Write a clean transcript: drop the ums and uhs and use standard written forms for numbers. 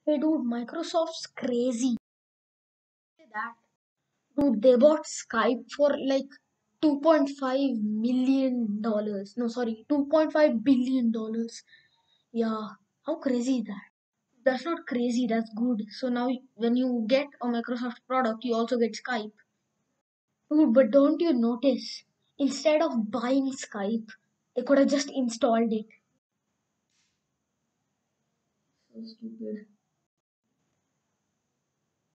Hey dude, Microsoft's crazy. That dude, they bought Skype for like $2.5 million. No, sorry, $2.5 billion. Yeah, how crazy is that? That's not crazy, that's good. So now when you get a Microsoft product, you also get Skype. Dude, but don't you notice? Instead of buying Skype, they could have just installed it. So stupid.